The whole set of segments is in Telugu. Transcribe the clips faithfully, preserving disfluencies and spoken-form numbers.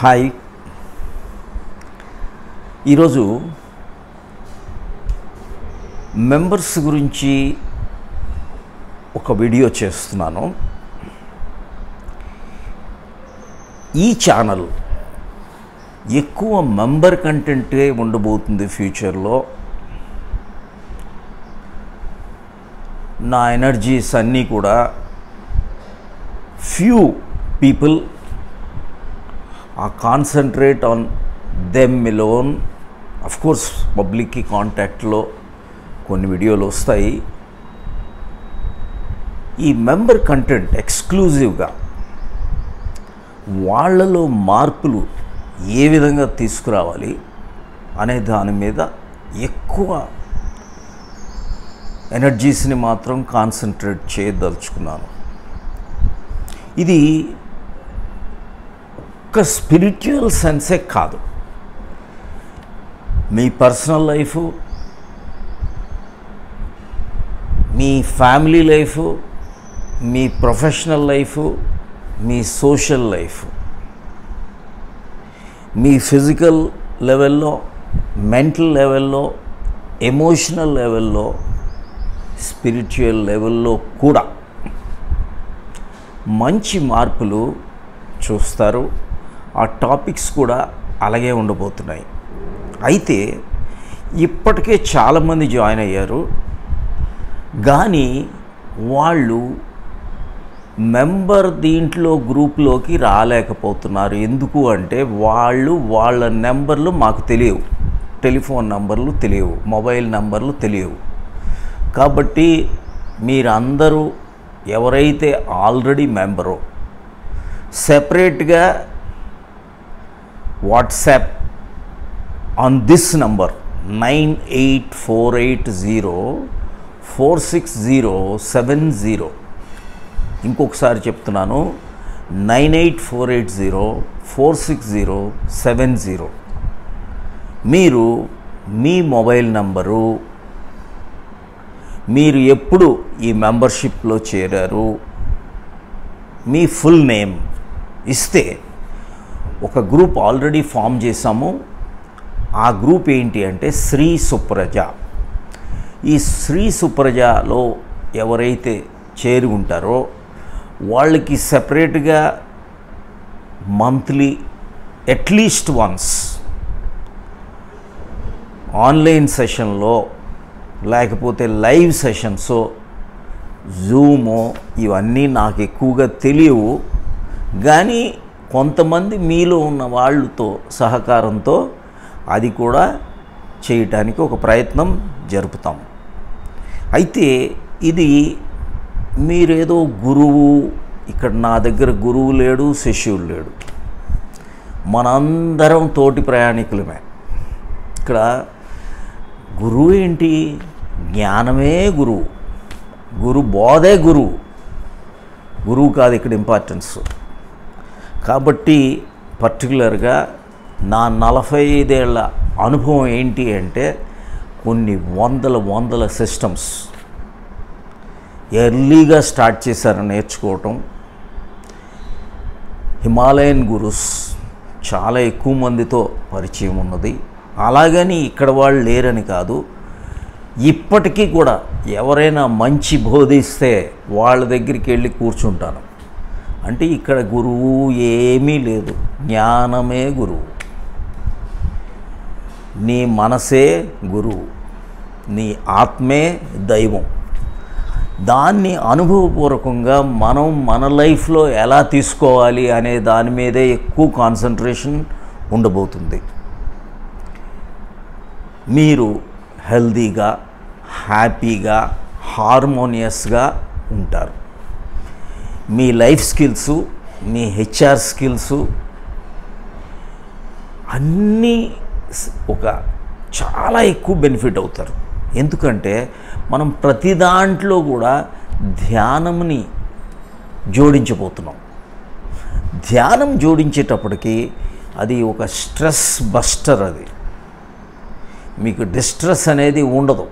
హాయ్, ఈరోజు మెంబర్స్ గురించి ఒక వీడియో చేస్తున్నాను. ఈ ఛానల్ ఎక్కువ మెంబర్ కంటెంటే ఉండబోతుంది ఫ్యూచర్లో. నా ఎనర్జీస్ అన్నీ కూడా ఫ్యూ పీపుల్ ఆ concentrate on them alone. Of course పబ్లిక్కి కాంటాక్ట్లో కొన్ని వీడియోలు వస్తాయి. ఈ మెంబర్ కంటెంట్ ఎక్స్క్లూజివ్గా వాళ్ళలో మార్పులు ఏ విధంగా తీసుకురావాలి అనే దాని మీద ఎక్కువ ఎనర్జీస్ని మాత్రం కాన్సన్ట్రేట్ చేయదలుచుకున్నాను. ఇది ఒక స్పిరిచువల్ సెన్సే కాదు, మీ పర్సనల్ లైఫ్, మీ ఫ్యామిలీ లైఫ్, మీ ప్రొఫెషనల్ లైఫ్, మీ సోషల్ లైఫ్, మీ ఫిజికల్ లెవెల్లో, మెంటల్ లెవెల్లో, ఎమోషనల్ లెవెల్లో, స్పిరిచువల్ లెవెల్లో కూడా మంచి మార్పులు చూస్తారు. ఆ టాపిక్స్ కూడా అలాగే ఉండబోతున్నాయి. అయితే ఇప్పటికే చాలామంది జాయిన్ అయ్యారు, కానీ వాళ్ళు మెంబర్ దీంట్లో గ్రూప్లోకి రాలేకపోతున్నారు. ఎందుకు అంటే వాళ్ళు వాళ్ళ నెంబర్లు మాకు తెలియవు, టెలిఫోన్ నెంబర్లు తెలియవు, మొబైల్ నెంబర్లు తెలియవు. కాబట్టి మీరందరూ ఎవరైతే ఆల్రెడీ మెంబరో సెపరేట్గా WhatsApp on this number nine eight four eight zero four six zero seven zero, ఇంకొకసారి చెప్తున్నాను, nine eight four eight zero four six zero seven zero. మీరు మీ మొబైల్ నంబరు, మీరు ఎప్పుడు ఈ మెంబర్షిప్లో చేరారు, మీ ఫుల్ నేమ్ ఇస్తే ఒక గ్రూప్ ఆల్రెడీ ఫామ్ చేశాము. ఆ గ్రూప్ ఏంటి అంటే శ్రీ సుప్రజ. ఈ శ్రీ సుప్రజలో ఎవరైతే చేరి ఉంటారో వాళ్ళకి సెపరేట్గా మంత్లీ అట్లీస్ట్ వన్స్ ఆన్లైన్ సెషన్లో, లేకపోతే లైవ్ సెషన్స్, జూమో, ఇవన్నీ నాకు ఎక్కువగా తెలియవు, కానీ కొంతమంది మీలో ఉన్న వాళ్ళతో సహకారంతో అది కూడా చేయటానికి ఒక ప్రయత్నం జరుపుతాం. అయితే ఇది మీరేదో గురువు, ఇక్కడ నా దగ్గర గురువు లేడు, శిష్యుడు లేడు, మనందరం తోటి ప్రయాణికులమే. ఇక్కడ గురువు ఏంటి? జ్ఞానమే గురువు, గురు బోధే గురువు, గురువు కాదు ఇక్కడ ఇంపార్టెన్స్. కాబట్టి పర్టికులర్గా నా నలభై ఐదేళ్ల అనుభవం ఏంటి అంటే కొన్ని వందల వందల సిస్టమ్స్ ఎర్లీగా స్టార్ట్ చేశారని నేర్చుకోవటం. హిమాలయన్ గురుస్ చాలా ఎక్కువ మందితో పరిచయం ఉన్నది. అలాగని ఇక్కడ వాళ్ళు లేరని కాదు, ఇప్పటికీ కూడా ఎవరైనా మంచి బోధిస్తే వాళ్ళ దగ్గరికి వెళ్ళి కూర్చుంటాను. అంటే ఇక్కడ గురువు ఏమీ లేదు, జ్ఞానమే గురువు. నీ మనసే గురువు, నీ ఆత్మే దైవం. దాన్ని అనుభవపూర్వకంగా మనం మన లైఫ్లో ఎలా తీసుకోవాలి అనే దాని మీదే ఎక్కువ కాన్సన్ట్రేషన్ ఉండబోతుంది. మీరు హెల్దీగా, హ్యాపీగా, హార్మోనియస్గా ఉంటారు. మీ లైఫ్ స్కిల్స్, మీ హెచ్ఆర్ స్కిల్స్ అన్నీ ఒక చాలా ఎక్కువ బెనిఫిట్ అవుతారు. ఎందుకంటే మనం ప్రతి దాంట్లో కూడా ధ్యానంని జోడించబోతున్నాం. ధ్యానం జోడించేటప్పటికి అది ఒక స్ట్రెస్ బస్టర్. అది మీకు డిస్ట్రెస్ అనేది ఉండదు,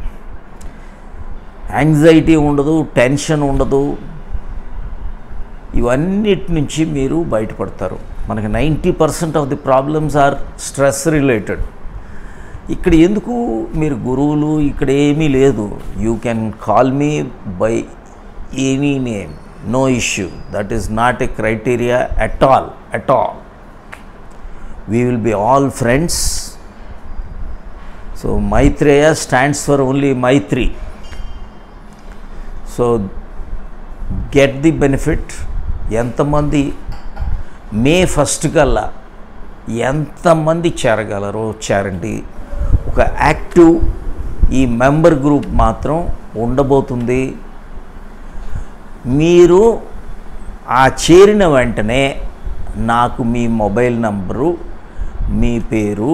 యాంగ్జైటీ ఉండదు, టెన్షన్ ఉండదు, ఇవన్నిటి నుంచి మీరు బయటపడతారు. మనకి ninety percent of the problems are stress related. ఇక్కడ ఎందుకు మీరు గురువులు, ఇక్కడ ఏమీ లేదు. You can call me by any name, no issue. That is not a criteria at all at all. We will be all friends. So Maitreya stands for only మైత్రి. So get the benefit. ఎంతమంది మే ఫస్ట్ కల్లా ఎంతమంది చేరగలరో చేరండి. ఒక యాక్టివ్ ఈ మెంబర్ గ్రూప్ మాత్రం ఉండబోతుంది. మీరు ఆ చేరిన వెంటనే నాకు మీ మొబైల్ నంబరు, మీ పేరు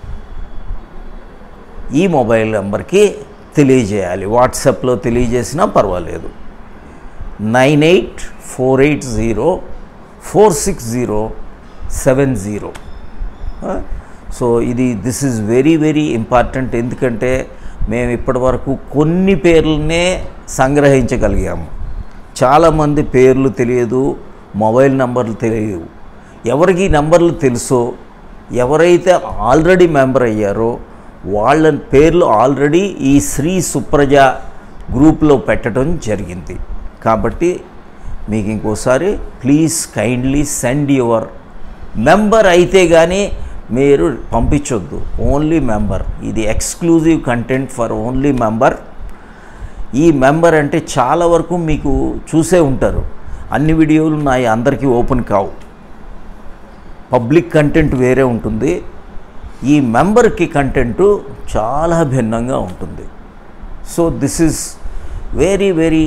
ఈ మొబైల్ నెంబర్కి తెలియజేయాలి. వాట్సాప్లో తెలియజేసినా పర్వాలేదు. Nine eight four eight zero four six zero seven zero. So ఇది this is very very important. ఎందుకంటే మేము ఇప్పటి వరకు కొన్ని పేర్లనే సంగ్రహించగలిగాము. చాలామంది పేర్లు తెలియదు, మొబైల్ నంబర్లు తెలియదు. ఎవరికి నంబర్లు తెలుసో, ఎవరైతే ఆల్రెడీ మెంబర్ అయ్యారో వాళ్ళ పేర్లు ఆల్రెడీ ఈ శ్రీ సుప్రజ గ్రూప్లో పెట్టడం జరిగింది. కాబట్టి మీకు ఇంకోసారి please kindly send your member అయితే కానీ మీరు పంపించొద్దు. Only member. ఇది exclusive content for only member. ఈ మెంబర్ అంటే చాలా వరకు మీకు చూసే ఉంటారు. అన్ని వీడియోలు నా అందరికీ ఓపెన్ కావు. పబ్లిక్ కంటెంట్ వేరే ఉంటుంది. ఈ మెంబర్కి కంటెంటు చాలా భిన్నంగా ఉంటుంది. So this is very very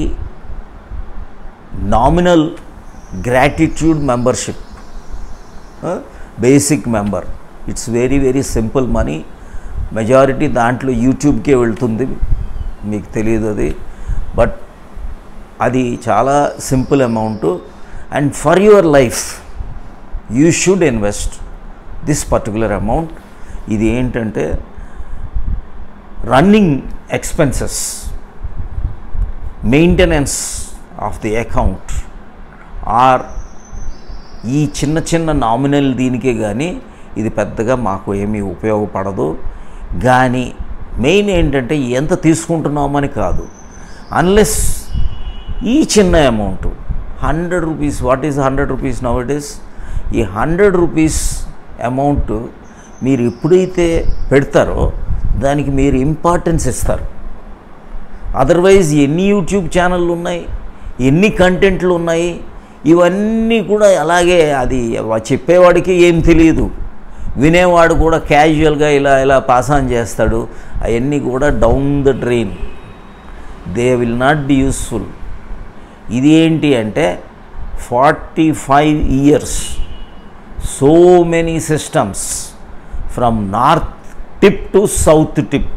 nominal gratitude membership, basic member. It's very very simple money. Majority దాంట్లో యూట్యూబ్కే వెళ్తుంది, మీకు తెలియదు అది. బట్ అది చాలా simple amount. And for your life you should invest this particular amount. ఇది ఏంటంటే running expenses, maintenance of the account or ఈ చిన్న చిన్న నామినల్ దీనికే కానీ ఇది పెద్దగా మాకు ఏమీ ఉపయోగపడదు. కానీ మెయిన్ ఏంటంటే ఎంత తీసుకుంటున్నామని కాదు. అన్లెస్ ఈ చిన్న amount hundred rupees, what is hundred rupees now it is, ఈ హండ్రెడ్ రూపీస్ అమౌంట్ మీరు ఎప్పుడైతే పెడతారో దానికి మీరు ఇంపార్టెన్స్ ఇస్తారు. అదర్వైజ్ ఎన్ని యూట్యూబ్ ఛానళ్ళు ఉన్నాయి, ఎన్ని కంటెంట్లు ఉన్నాయి, ఇవన్నీ కూడా అలాగే అది చెప్పేవాడికి ఏం తెలియదు, వినేవాడు కూడా క్యాజువల్గా ఇలా ఇలా పాస్ ఆన్ చేస్తాడు. అవన్నీ కూడా down the drain. They will not be useful. ఇది ఏంటి అంటే forty five years so many systems from north tip to south tip,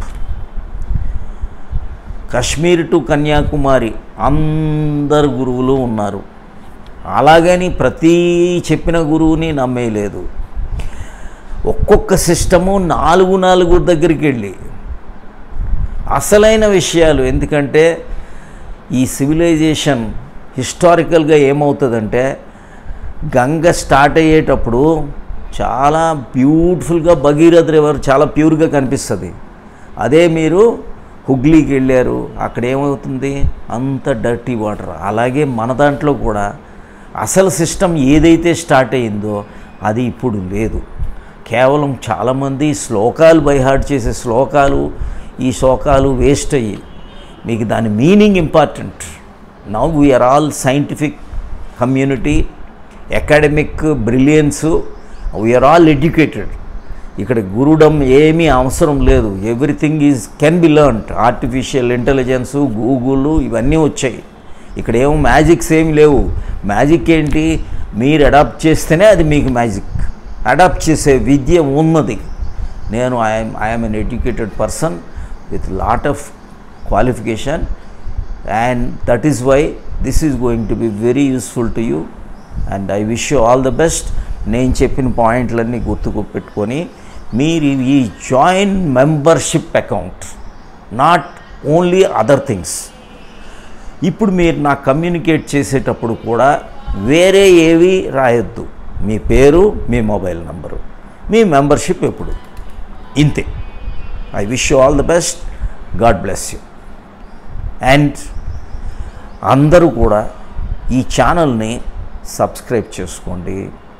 Kashmir to Kanyakumari అందరు గురువులు ఉన్నారు. అలాగని ప్రతి చెప్పిన గురువుని నమ్మేయలేదు. ఒక్కొక్క సిస్టము నాలుగు నాలుగు దగ్గరికి వెళ్ళి అసలైన విషయాలు. ఎందుకంటే ఈ సివిలైజేషన్ హిస్టారికల్గా ఏమవుతుందంటే గంగ స్టార్ట్ అయ్యేటప్పుడు చాలా బ్యూటిఫుల్గా భగీరథ రివర్ చాలా ప్యూర్గా కనిపిస్తుంది. అదే మీరు హుగ్లీకి వెళ్ళారు, అక్కడ ఏమవుతుంది, అంత డర్టీ వాటర్. అలాగే మన దాంట్లో కూడా అసలు సిస్టమ్ ఏదైతే స్టార్ట్ అయిందో అది ఇప్పుడు లేదు. కేవలం చాలామంది శ్లోకాలు బైహార్ట్ చేసే శ్లోకాలు, ఈ శ్లోకాలు వేస్ట్ అయ్యి మీకు దాని meaning important. Now we are all scientific community, academic brilliance, we are all educated. ఇక్కడ గురుడం ఏమీ అవసరం లేదు. Everything is can be learned. Artificial intelligence, Google ఇవన్నీ వచ్చాయి. ఇక్కడ ఏమో మ్యాజిక్స్ ఏమి లేవు. మ్యాజిక్ ఏంటి, మీరు అడాప్ట్ చేస్తేనే అది మీకు మ్యాజిక్. అడాప్ట్ చేసే విద్య ఉన్నది. నేను I'm I'm an educated person with lot of qualification, and that is why this is going to be very useful to you. And I wish you all the best. నేను చెప్పిన పాయింట్లన్నీ గుర్తుకు పెట్టుకొని మీరు ఈ join membership account, not only other things. ఇప్పుడు మీరు నాకు కమ్యూనికేట్ చేసేటప్పుడు కూడా వేరే ఏవి రాయొద్దు. మీ పేరు, మీ మొబైల్ నంబరు, మీ మెంబర్షిప్ ఎప్పుడు, ఇంతే. I wish you all the best. God bless you. And అందరూ కూడా ఈ ఛానల్ని సబ్స్క్రైబ్ చేసుకోండి,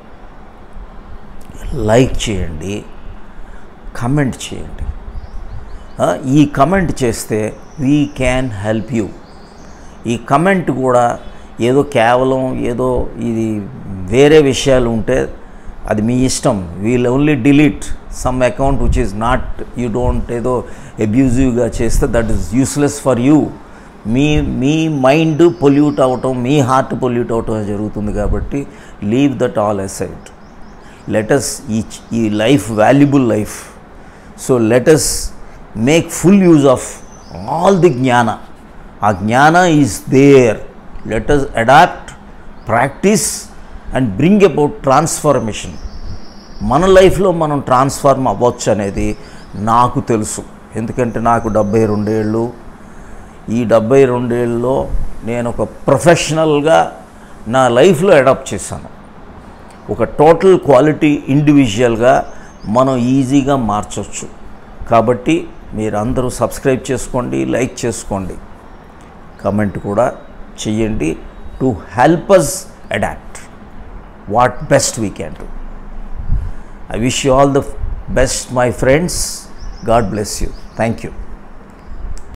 లైక్ చేయండి, కమెంట్ చేయండి. ఈ కమెంట్ చేస్తే వీ క్యాన్ హెల్ప్ యూ. ఈ కమెంట్ కూడా ఏదో కేవలం ఏదో ఇది వేరే విషయాలు ఉంటే అది మీ ఇష్టం. We'll only delete some account which is not, you don't ఏదో అబ్యూజివ్గా చేస్తే that is useless for you. మీ మీ మైండ్ పొల్యూట్ అవటం, మీ హార్ట్ పొల్యూట్ అవటం జరుగుతుంది. కాబట్టి leave that all aside. Let us ఈ ఈ life valuable life. So let us make full use of all the jnana. ఆ jnana is there. Let us adapt, practice and bring about transformation. మన లైఫ్లో మనం ట్రాన్స్ఫార్మ్ అవ్వచ్చు అనేది నాకు తెలుసు. ఎందుకంటే నాకు డెబ్బై రెండేళ్ళు. ఈ డెబ్బై రెండేళ్ళలో నేను ఒక ప్రొఫెషనల్గా నా లైఫ్లో అడాప్ట్ చేశాను. ఒక టోటల్ క్వాలిటీ ఇండివిజువల్గా మనం ఈజీగా మార్చవచ్చు. కాబట్టి మీరందరూ సబ్స్క్రైబ్ చేసుకోండి, లైక్ చేసుకోండి, కమెంట్ కూడా చెయ్యండి. To help us adapt what best we can do. I wish you all the best, my friends. God bless you. Thank you.